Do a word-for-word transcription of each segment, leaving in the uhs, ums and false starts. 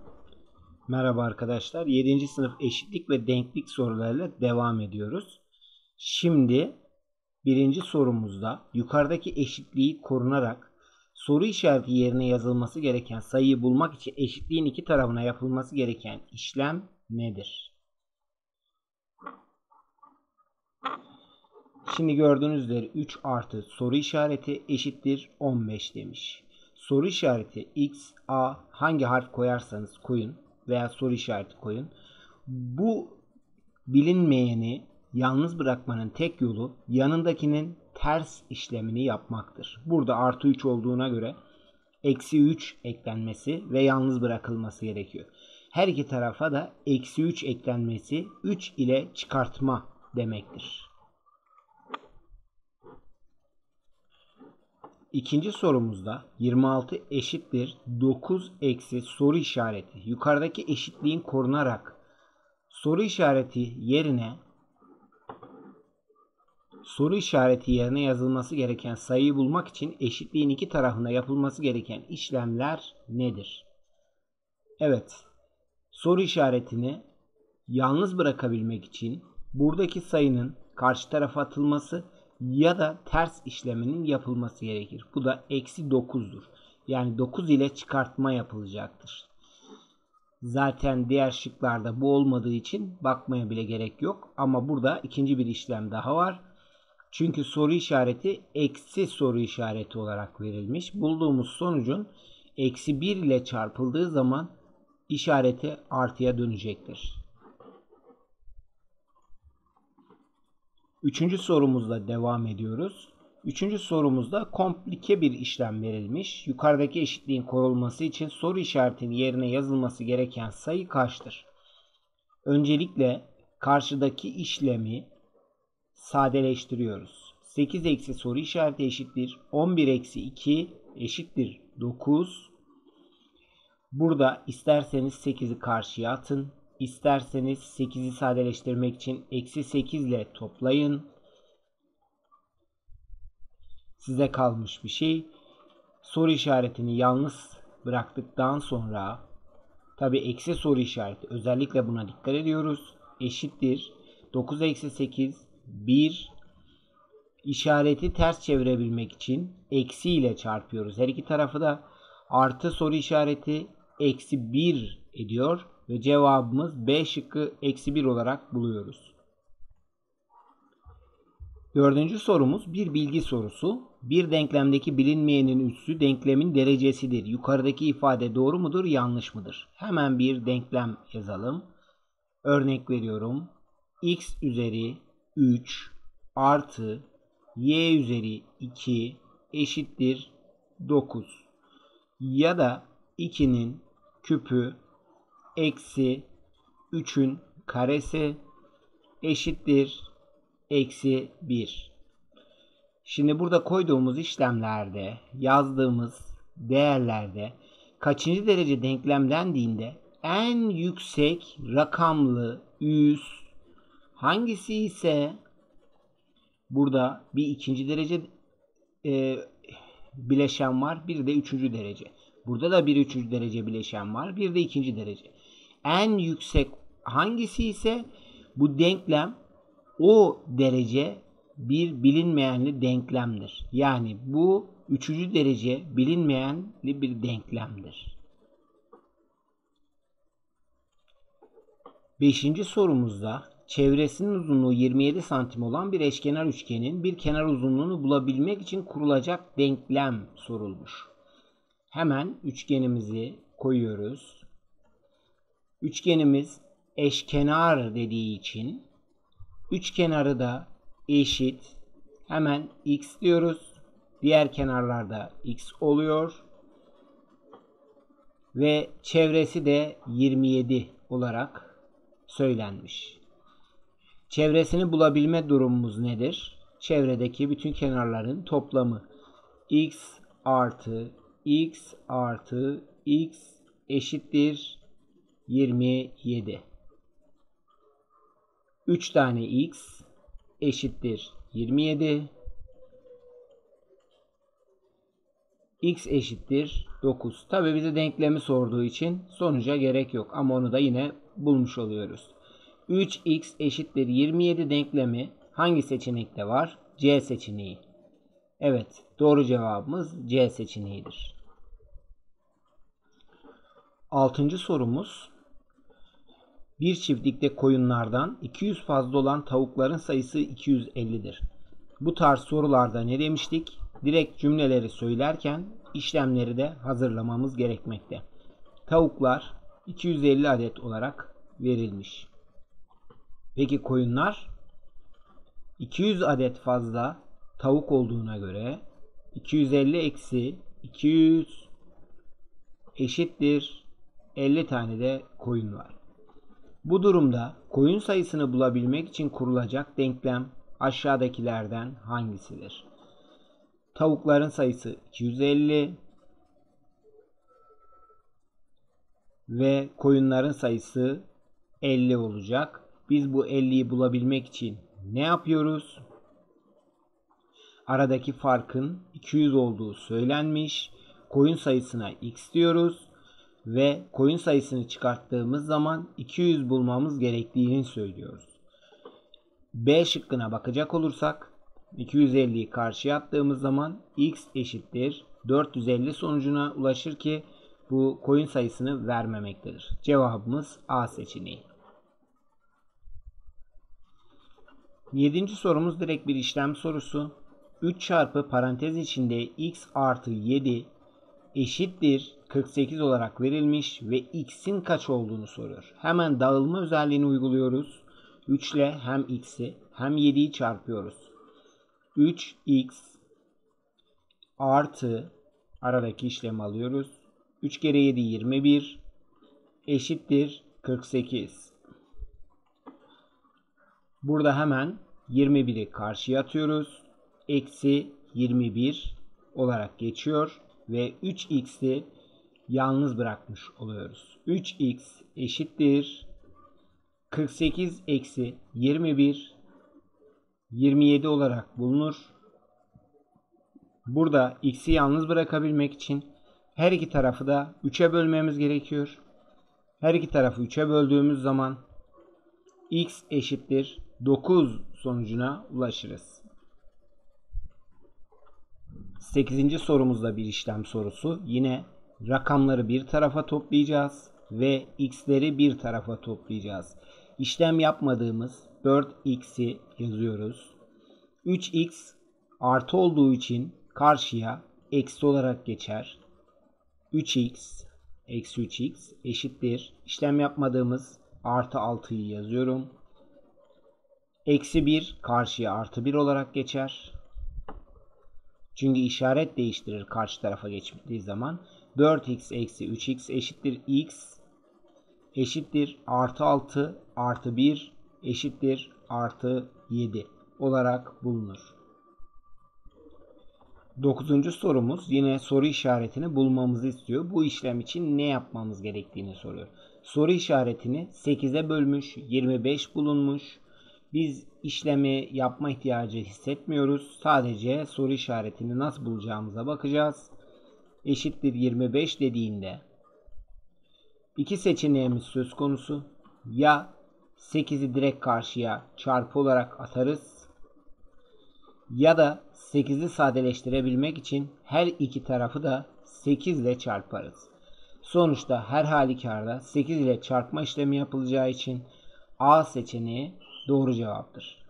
Merhaba arkadaşlar. yedinci sınıf eşitlik ve denklik sorularıyla devam ediyoruz. Şimdi birinci sorumuzda yukarıdaki eşitliği korunarak soru işareti yerine yazılması gereken sayıyı bulmak için eşitliğin iki tarafına yapılması gereken işlem nedir? Şimdi gördüğünüz üzere üç artı soru işareti eşittir on beş demiş. Soru işareti x, a hangi harf koyarsanız koyun veya soru işareti koyun. Bu bilinmeyeni yalnız bırakmanın tek yolu yanındakinin ters işlemini yapmaktır. Burada artı üç olduğuna göre eksi üç eklenmesi ve yalnız bırakılması gerekiyor. Her iki tarafa da eksi üç eklenmesi üç ile çıkartma demektir. İkinci sorumuzda yirmi altı eşittir dokuz eksi soru işareti. Yukarıdaki eşitliğin korunarak soru işareti yerine soru işareti yerine yazılması gereken sayıyı bulmak için eşitliğin iki tarafında yapılması gereken işlemler nedir? Evet, soru işaretini yalnız bırakabilmek için buradaki sayının karşı tarafa atılması ya da ters işleminin yapılması gerekir. Bu da eksi dokuzdur. Yani dokuz ile çıkartma yapılacaktır. Zaten diğer şıklarda bu olmadığı için bakmaya bile gerek yok. Ama burada ikinci bir işlem daha var. Çünkü soru işareti eksi soru işareti olarak verilmiş. Bulduğumuz sonucun eksi bir ile çarpıldığı zaman işareti artıya dönecektir. Üçüncü sorumuzla devam ediyoruz. Üçüncü sorumuzda komplike bir işlem verilmiş. Yukarıdaki eşitliğin korunması için soru işaretinin yerine yazılması gereken sayı kaçtır? Öncelikle karşıdaki işlemi sadeleştiriyoruz. sekiz eksi soru işareti eşittir on bir eksi iki eşittir dokuz. Burada isterseniz sekizi karşıya atın. İsterseniz sekizi sadeleştirmek için eksi sekiz ile toplayın. Size kalmış bir şey. Soru işaretini yalnız bıraktıktan sonra tabi eksi soru işareti özellikle buna dikkat ediyoruz. Eşittir dokuz eksi sekiz bir. İşareti ters çevirebilmek için eksi ile çarpıyoruz. Her iki tarafı da artı soru işareti eksi bir ediyor. Ve cevabımız B şıkkı eksi bir olarak buluyoruz. Dördüncü sorumuz bir bilgi sorusu. Bir denklemdeki bilinmeyenin üssü denklemin derecesidir. Yukarıdaki ifade doğru mudur, yanlış mıdır? Hemen bir denklem yazalım. Örnek veriyorum. X üzeri üç artı y üzeri iki eşittir dokuz. Ya da ikinin küpü eksi üçün karesi eşittir eksi bir. Şimdi burada koyduğumuz işlemlerde yazdığımız değerlerde kaçıncı derece denklem dendiğinde en yüksek rakamlı üs hangisi ise burada bir ikinci derece e, bileşen var, bir de üçüncü derece. Burada da bir üçüncü derece bileşen var, bir de ikinci derece. En yüksek hangisi ise bu denklem o derece bir bilinmeyenli denklemdir. Yani bu üçüncü derece bilinmeyenli bir denklemdir. Beşinci sorumuzda çevresinin uzunluğu yirmi yedi santim olan bir eşkenar üçgenin bir kenar uzunluğunu bulabilmek için kurulacak denklem sorulmuş. Hemen üçgenimizi koyuyoruz. Üçgenimiz eşkenar dediği için üç kenarı da eşit. Hemen x diyoruz. Diğer kenarlarda x oluyor. Ve çevresi de yirmi yedi olarak söylenmiş. Çevresini bulabilme durumumuz nedir? Çevredeki bütün kenarların toplamı. X artı x artı x eşittir yirmi yedi. üç tane x eşittir yirmi yedi. X eşittir dokuz. Tabi bize denklemi sorduğu için sonuca gerek yok. Ama onu da yine bulmuş oluyoruz. üç x eşittir yirmi yedi denklemi hangi seçenekte var? C seçeneği. Evet, doğru cevabımız C seçeneğidir. Altıncı sorumuz. Bir çiftlikte koyunlardan iki yüz fazla olan tavukların sayısı iki yüz ellidir. Bu tarz sorularda ne demiştik? Direkt cümleleri söylerken işlemleri de hazırlamamız gerekmekte. Tavuklar iki yüz elli adet olarak verilmiş. Peki koyunlar? iki yüz adet fazla tavuk olduğuna göre iki yüz elli eksi iki yüz eşittir elli tane de koyun var. Bu durumda koyun sayısını bulabilmek için kurulacak denklem aşağıdakilerden hangisidir? Tavukların sayısı iki yüz elli ve koyunların sayısı elli olacak. Biz bu elliyi bulabilmek için ne yapıyoruz? Aradaki farkın iki yüz olduğu söylenmiş. Koyun sayısına x diyoruz ve koyun sayısını çıkarttığımız zaman iki yüz bulmamız gerektiğini söylüyoruz. B şıkkına bakacak olursak iki yüz elliyi karşıya attığımız zaman x eşittir dört yüz elli sonucuna ulaşır ki bu koyun sayısını vermemektedir. Cevabımız A seçeneği. Yedinci sorumuz direkt bir işlem sorusu. üç çarpı parantez içinde x artı yedi eşittir kırk sekiz olarak verilmiş ve x'in kaç olduğunu soruyor. Hemen dağılma özelliğini uyguluyoruz. üç ile hem x'i hem yediyi çarpıyoruz. üç x artı aradaki işlemi alıyoruz. üç kere yedi yirmi bir eşittir kırk sekiz. Burada hemen yirmi biri karşıya atıyoruz. Eksi yirmi bir olarak geçiyor ve üç x'i yalnız bırakmış oluyoruz. üç x eşittir kırk sekiz eksi yirmi bir yirmi yedi olarak bulunur. Burada x'i yalnız bırakabilmek için her iki tarafı da üçe bölmemiz gerekiyor. Her iki tarafı üçe böldüğümüz zaman x eşittir dokuz sonucuna ulaşırız. sekizinci sorumuzda bir işlem sorusu. Yine rakamları bir tarafa toplayacağız ve x'leri bir tarafa toplayacağız. İşlem yapmadığımız dört x'i yazıyoruz. üç x artı olduğu için karşıya eksi olarak geçer. üç x eksi üç x eşittir. İşlem yapmadığımız artı altıyı yazıyorum. Eksi bir karşıya artı bir olarak geçer. Çünkü işaret değiştirir karşı tarafa geçtiği zaman. dört x eksi üç x eşittir x eşittir artı altı artı bir eşittir artı yedi olarak bulunur. dokuzuncu sorumuz yine soru işaretini bulmamızı istiyor. Bu işlem için ne yapmamız gerektiğini soruyor. Soru işaretini sekize bölmüş, yirmi beş bulunmuş. Biz işlemi yapma ihtiyacı hissetmiyoruz. Sadece soru işaretini nasıl bulacağımıza bakacağız. Eşittir yirmi beş dediğinde iki seçeneğimiz söz konusu. Ya sekizi direkt karşıya çarpı olarak atarız ya da sekizi sadeleştirebilmek için her iki tarafı da sekiz ile çarparız. Sonuçta her halükarda sekiz ile çarpma işlemi yapılacağı için A seçeneği doğru cevaptır.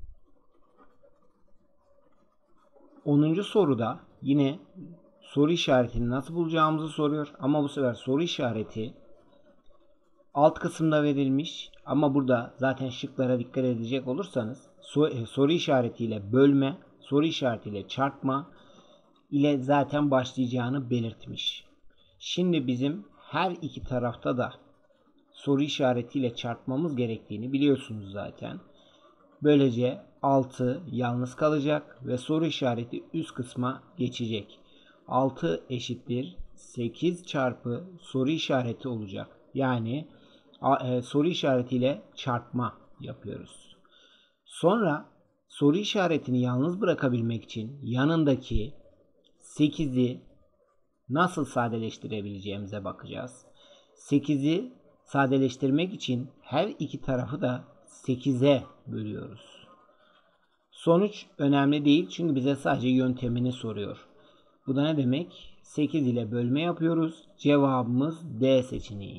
onuncu soruda yine soru işaretini nasıl bulacağımızı soruyor. Ama bu sefer soru işareti alt kısımda verilmiş. Ama burada zaten şıklara dikkat edecek olursanız soru işaretiyle bölme, soru işaretiyle çarpma ile zaten başlayacağını belirtmiş. Şimdi bizim her iki tarafta da soru işaretiyle çarpmamız gerektiğini biliyorsunuz zaten. Böylece altı yalnız kalacak ve soru işareti üst kısma geçecek. altı eşittir sekiz çarpı soru işareti olacak. Yani e, soru işaretiyle çarpma yapıyoruz. Sonra soru işaretini yalnız bırakabilmek için yanındaki sekizi nasıl sadeleştirebileceğimize bakacağız. sekizi sadeleştirmek için her iki tarafı da sekize bölüyoruz. Sonuç önemli değil çünkü bize sadece yöntemini soruyor. Bu da ne demek? sekiz ile bölme yapıyoruz. Cevabımız D seçeneği.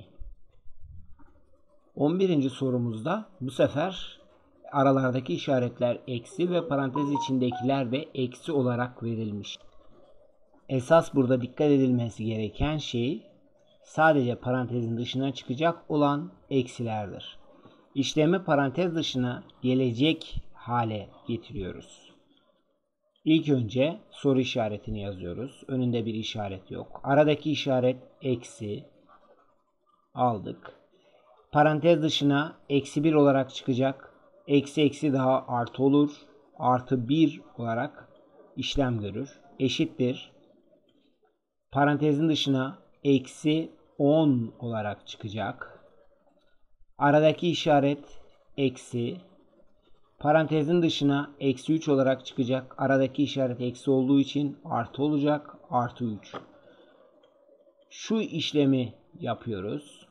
on birinci sorumuzda bu sefer aralardaki işaretler eksi ve parantez içindekiler de eksi olarak verilmiş. Esas burada dikkat edilmesi gereken şey sadece parantezin dışına çıkacak olan eksilerdir. İşlemi parantez dışına gelecek hale getiriyoruz. İlk önce soru işaretini yazıyoruz. Önünde bir işaret yok. Aradaki işaret eksi aldık. Parantez dışına eksi bir olarak çıkacak. Eksi eksi daha artı olur. Artı bir olarak işlem görür. Eşittir. Parantezin dışına eksi on olarak çıkacak. Aradaki işaret eksi. Parantezin dışına eksi üç olarak çıkacak. Aradaki işaret eksi olduğu için artı olacak. Artı üç. Şu işlemi yapıyoruz.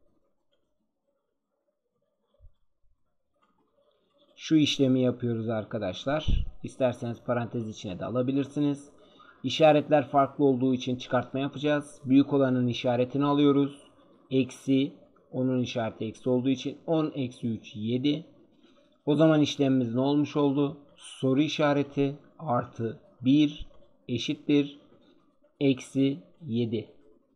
Şu işlemi yapıyoruz arkadaşlar. İsterseniz parantez içine de alabilirsiniz. İşaretler farklı olduğu için çıkartma yapacağız. Büyük olanın işaretini alıyoruz. Eksi. Onun işareti eksi olduğu için on eksi üç yedi. O zaman işlemimiz ne olmuş oldu? Soru işareti artı bir eşittir eksi yedi.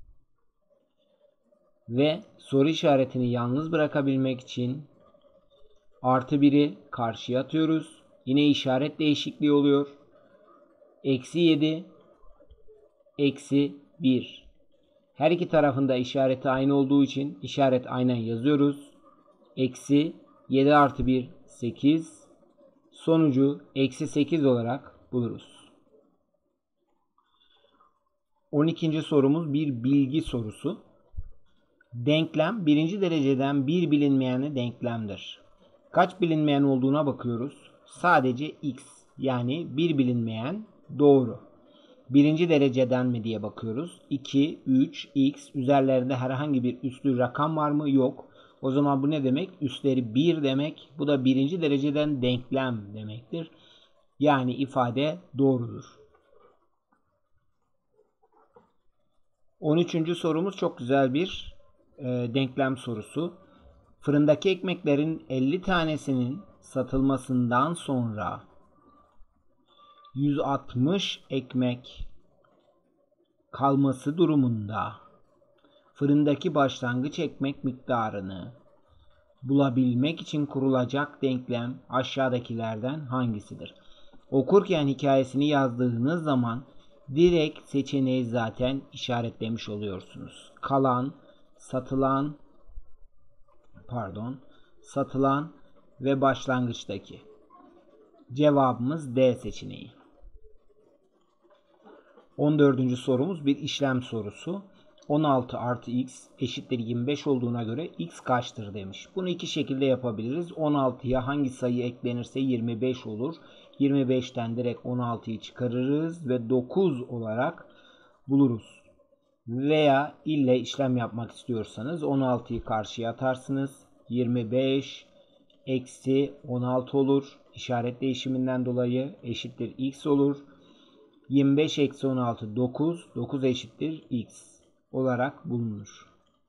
Ve soru işaretini yalnız bırakabilmek için artı biri karşıya atıyoruz. Yine işaret değişikliği oluyor. Eksi yedi eksi bir. Her iki tarafında işareti aynı olduğu için işaret aynen yazıyoruz. Eksi yedi artı bir sekiz. Sonucu eksi sekiz olarak buluruz. on ikinci sorumuz bir bilgi sorusu. Denklem birinci dereceden bir bilinmeyeni denklemdir. Kaç bilinmeyen olduğuna bakıyoruz. Sadece x, yani bir bilinmeyen doğru. Birinci dereceden mi diye bakıyoruz. iki, üç, x üzerlerinde herhangi bir üslü rakam var mı? Yok. O zaman bu ne demek? Üstleri bir demek. Bu da birinci dereceden denklem demektir. Yani ifade doğrudur. on üçüncü sorumuz çok güzel bir e, denklem sorusu. Fırındaki ekmeklerin elli tanesinin satılmasından sonra yüz altmış ekmek kalması durumunda fırındaki başlangıç ekmek miktarını bulabilmek için kurulacak denklem aşağıdakilerden hangisidir? Okurken hikayesini yazdığınız zaman direkt seçeneği zaten işaretlemiş oluyorsunuz. Kalan, satılan, pardon, satılan ve başlangıçtaki. Cevabımız D seçeneği. on dördüncü sorumuz bir işlem sorusu. on altı artı x eşittir yirmi beş olduğuna göre x kaçtır demiş. Bunu iki şekilde yapabiliriz. on altıya hangi sayı eklenirse yirmi beş olur. yirmi beşten direkt on altıyı çıkarırız ve dokuz olarak buluruz. Veya ille işlem yapmak istiyorsanız on altıyı karşıya atarsınız. yirmi beş eksi on altı olur. İşaret değişiminden dolayı eşittir x olur. yirmi beş eksi on altı dokuz. dokuz eşittir x olarak bulunur.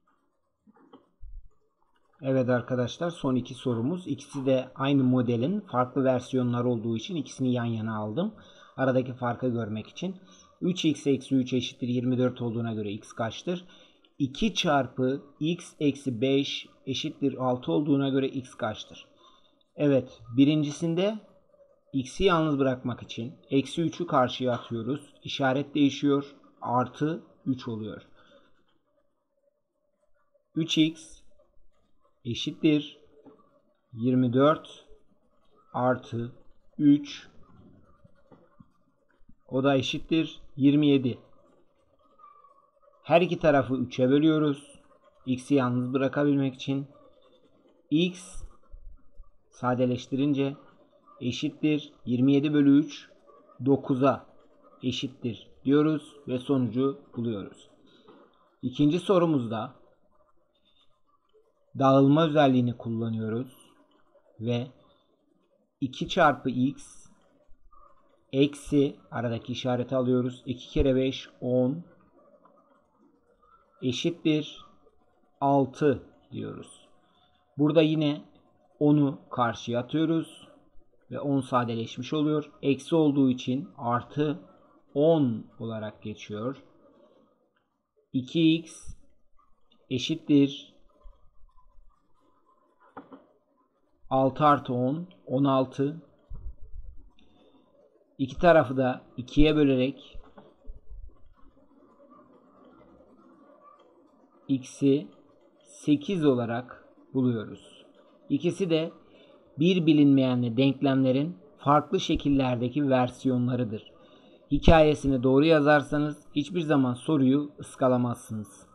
Evet arkadaşlar, son iki sorumuz. İkisi de aynı modelin farklı versiyonları olduğu için ikisini yan yana aldım. Aradaki farkı görmek için. üç x eksi üç eşittir yirmi dört olduğuna göre x kaçtır? iki çarpı x eksi beş eşittir altı olduğuna göre x kaçtır? Evet, birincisinde x'i yalnız bırakmak için eksi üçü karşıya atıyoruz. İşaret değişiyor. Artı üç oluyor. üç x eşittir yirmi dört artı üç, o da eşittir yirmi yedi. Her iki tarafı üçe bölüyoruz. X'i yalnız bırakabilmek için. X sadeleştirince eşittir yirmi yedi bölü üç, dokuza eşittir diyoruz ve sonucu buluyoruz. İkinci sorumuzda dağılma özelliğini kullanıyoruz ve iki çarpı x eksi aradaki işareti alıyoruz. iki kere beş on eşittir altı diyoruz. Burada yine onu karşıya atıyoruz ve on sadeleşmiş oluyor. Eksi olduğu için artı on olarak geçiyor. iki x eşittir altı artı on, on altı. İki tarafı da ikiye bölerek x'i sekiz olarak buluyoruz. İkisi de bir bilinmeyenli denklemlerin farklı şekillerdeki versiyonlarıdır. Hikayesini doğru yazarsanız hiçbir zaman soruyu ıskalamazsınız.